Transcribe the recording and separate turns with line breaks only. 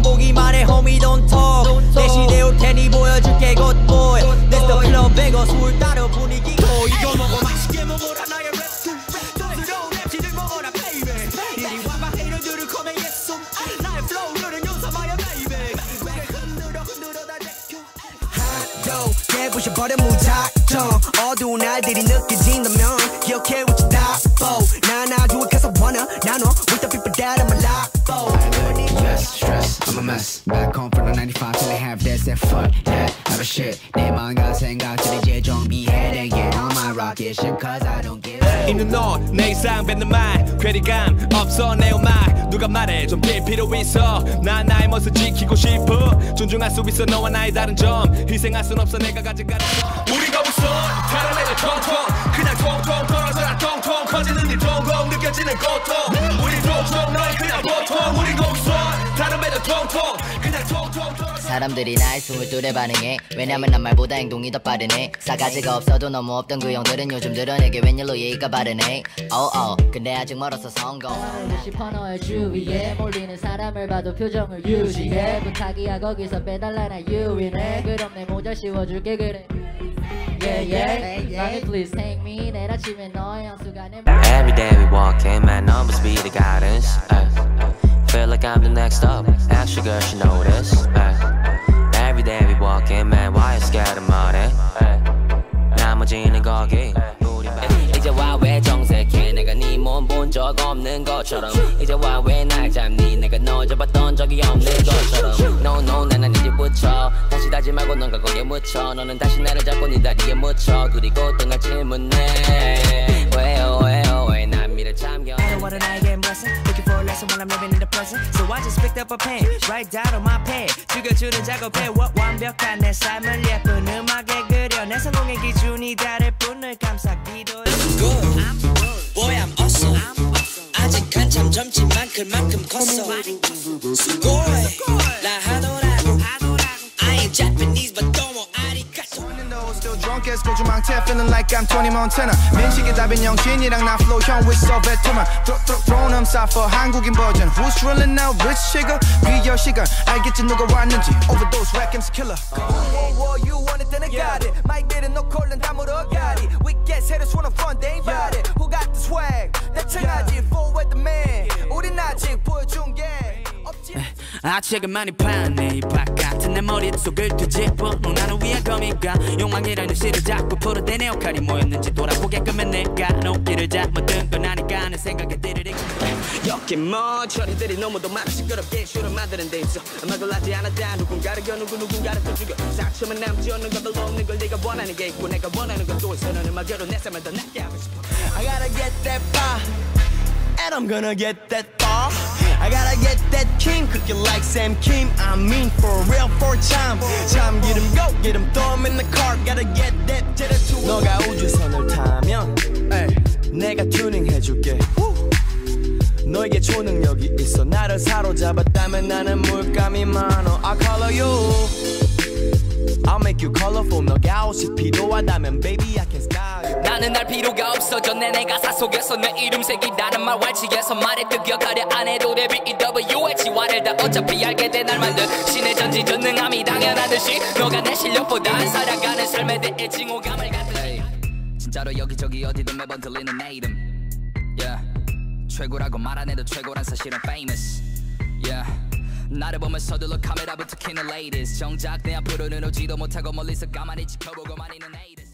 보기만 해 homie don't talk 내 시대 올 테니 보여줄게 good boy That's the club 배거 술 따라 분위기 이거 먹어 맛있게 먹어라 나의 랩들 촌스러운 랩지들 먹어라 baby 이리 와봐 헤이러들을 come and get some 나의 flow는 용서마야 baby 고개 흔들어 다 제껴 하도 깨부셔버려 무작정 어두운 날들이 느껴진다면 기억해 what you die for 난 아주 가서 wanna 나눠 with the people that I'm alive for
stress, I'm a mess. Back home from the 95 till they have that. Said fuck that, have a shit. 내 마음과 생각들이 이제 정비해. They get on my rocket ship cause I don't give a
있는 너, 내 이상 뱉는 말 괴리감 없어 내 말 누가 말해 좀 빌 필요 있어 난 나의 멋을 지키고 싶어 존중할 수 있어 너와 나의 다른 점 희생할 순 없어 내가 가져가는 거 우리가 웃어 다른 애들 통통 그냥 통통 떨어져라 통통 커지는 이 통통 느껴지는 고통 우리 통통 너희 그냥 보통 우리가 웃어 다른 애들 통통 그냥 통통
사람들이 나의 스물둘에 반응해 왜냐면 난 말보다 행동이 더 빠르네 싸가지가 없어도 너무 없던 그 형들은 요즘 들어 내게 웬일로 예의가 바르네 근데 아직 멀어서 성공
알고 싶어 너의 주위에 몰리는 사람을 봐도 표정을 유지해 부탁이야 거기서 빼달라 나 유인해 그럼 내 모자 씌워줄게 그래 Mommy please take me 내일 아침에 너의 향수가 내
Every day we walk in, my numbers be the guidance Feel like I'm the next up, ask your girl she know this Every day we walk in, man why you scared of money 나머지는 거기 이제 와 왜 정색해 내가 네 몸 본 적 없는 것처럼 이제 와 왜 날 잡니 내가 널 잡았던 적이 없는 것처럼 No no 나는 이제 붙여 다시 다짐하고 넌가 거기에 묻혀 너는 다시 나를 잡고 네 다리에 묻혀 그리고 또 날 질문해 왜요 왜 난 미래 참겨
I don't wanna 나에게 blessing Looking for a lesson when I'm living in the present So I just picked up a pen Write down on my pad 죽여주는 작업해 완벽한 내 삶을 예쁜 음악에 그려 내 성공의 기준이 다를 뿐을 감싸기도 해
Boy I'm awesome 아직 한참 젊지만 그만큼 컸어 Sugoi 나 하더라고 I ain't Japanese but 도모 아리가토
Still drunk as 고주망태 feeling like I'm Tony Montana 민식이 답인 영진이랑 나 flow 형 with so veteran Thrown them side for 한국인 버전 Who's drilling now rich chica 비교 시간 알겠지 누가 왔는지 Overdose Rackham's killer You want it then I got it 마이크는 너 콜은 다 물어가리 We get haters wanna fun they ain't about it Who got the swag 대청하지 for Weathermen 우린 아직 보여준 게 없지
아책은 많이 파네 힙합 같은 내 머릿속을 뒤집어 너 나를 위한 거미가 욕망이라는 실을 잡고 풀어대 내 역할이 뭐였는지 돌아보게끔 해 내가 높기를 잘못든 건 아니까 하는 생각에 들으리 여기 뭐 처리들이 너무도 많아 시끄럽게 쇼를 만드는 데 있어 아마 놀라지 않았다 누군가를 겨누고 누군가를 또 죽여 상처만 남지 않는 건 별로 없는 걸 네가 원하는 게 있고 내가 원하는 건 또 있어 너는 막여로 내 삶을 더 낫게 하고 싶어 I gotta get that far And I'm gonna get that far I gotta get that king cooking like Sam Kim I mean for real for time 참기름 go get him throw him in the car Gotta get that 제대로 너가 우주선을 타면 내가 튜닝해줄게 너에게 초능력이 있어 나를 사로잡았다면 나는 물감이 많어 I color you I'll make you colorful 너가 옷이 필요하다면 baby I can style you
나는 날 필요가 없어져 내 가사 속에서 내 이름 새기다는 말 wal치에서 말에 득역하려 안 해도 돼 BEWH 지와를 다 어차피 알게 돼 날 만든 신의 전지전능함이 당연하듯이 너가 내 실력보다 살아가는 삶에 대해 징후감을 갖듯이 진짜로 여기저기 어디든 매번 들리는 내 이름 yeah. 최고라고 말 안 해도 최고란 사실은 famous yeah. 나를 보면 서둘러 카메라부터 켜는 ladies 정작 내 앞으로는 오지도 못하고 멀리서 가만히 지켜보고만 있는 haters